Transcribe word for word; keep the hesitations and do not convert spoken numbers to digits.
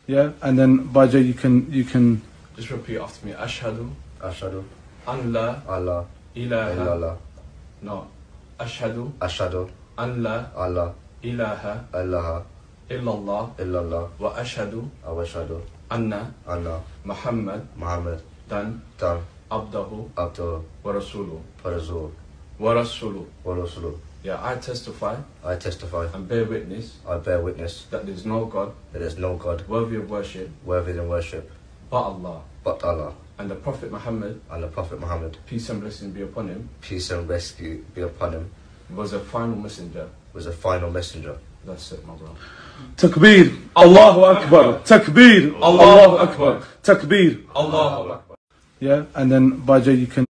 Yeah, and then Baja, you can you can just repeat after me. Ashhadu Ashhadu an la Allah ilaha illallah. no. Ashhadu Ashhadu an la Allah ilaha ilaha illallah illallah. wa ashhadu Wa ashhadu anna anna Muhammad Muhammad dan dan abdahu abduhu wa rasuluh wa rasuluh wa rasuluh. wa rasuluh. Yeah, I testify I testify and bear witness I bear witness that there is no God that there is no God worthy of worship worthy than worship but Allah, but Allah, and the Prophet Muhammad, and the Prophet Muhammad, peace and blessings be upon him, peace and rescue be upon him, was a final messenger. was a final messenger. That's it, my bro. Takbir, Allahu Akbar, Takbir, Allahu Akbar, Takbir. Allahu Akbar. Yeah, and then Baja, you can